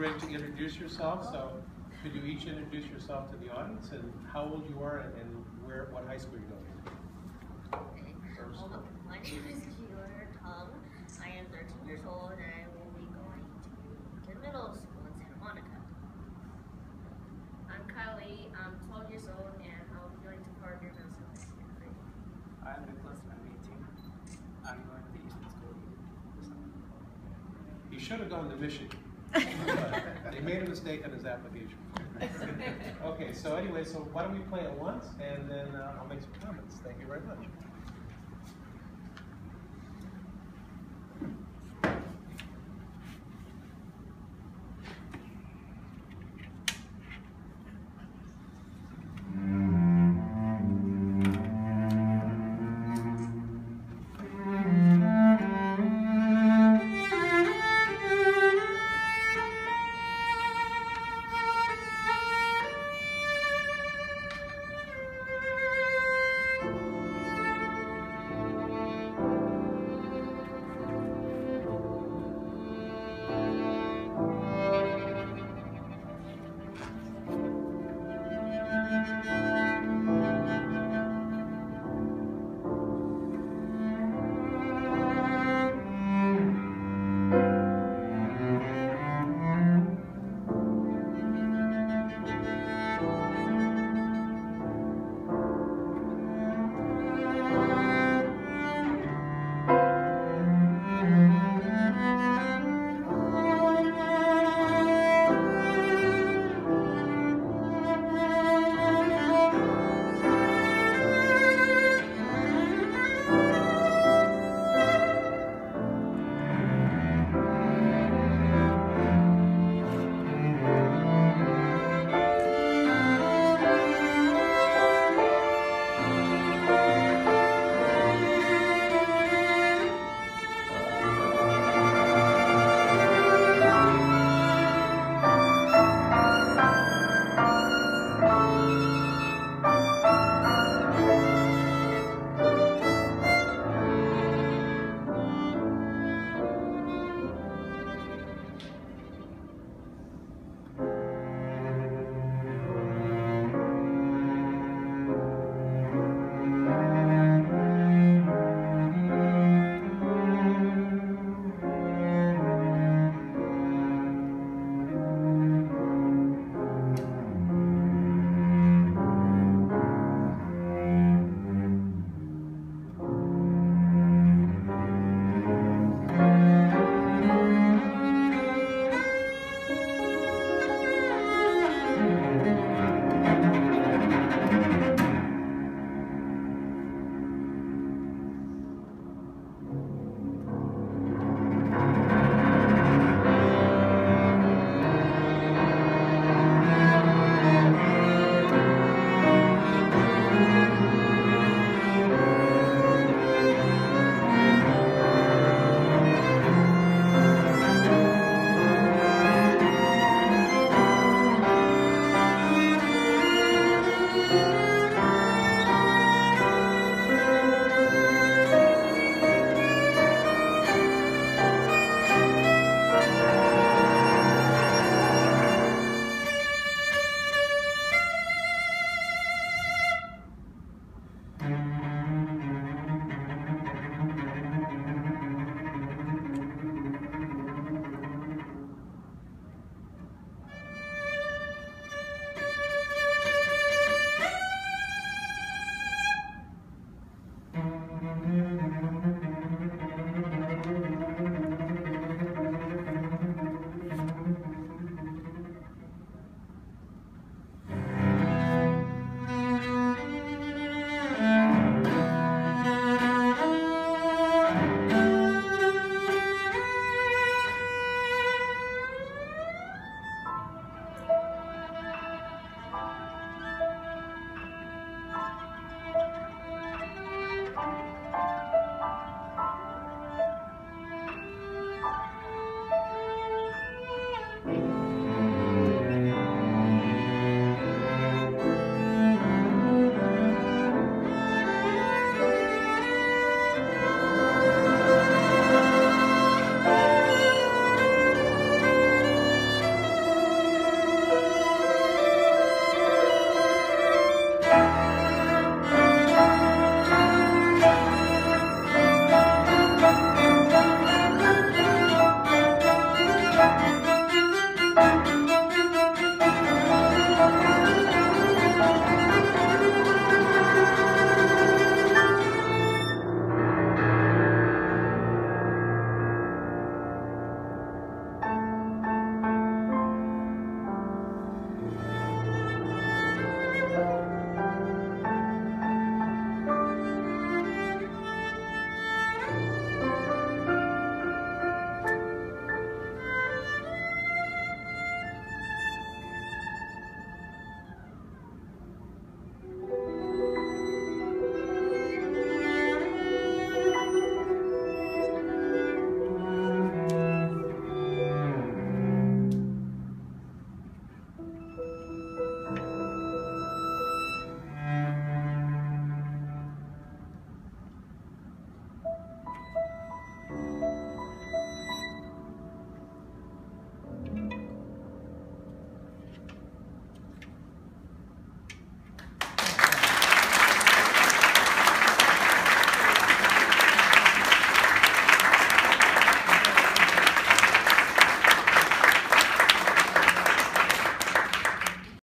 ready to introduce yourself. So could you each introduce yourself to the audience and how old you are and what high school you're going to? Okay. My name is Kielor How Tung. I am 13 years old and I will be going to middle school in Santa Monica. I'm Kylie. I'm 12 years old and I'll be going to Parker Middle School next year. I'm Nicholas. I'm 18. I'm going to the Eastern School this summer. He should have gone to Michigan. But they made a mistake on his application. Okay, so anyway, so why don't we play it once and then I'll make some comments. Thank you very much.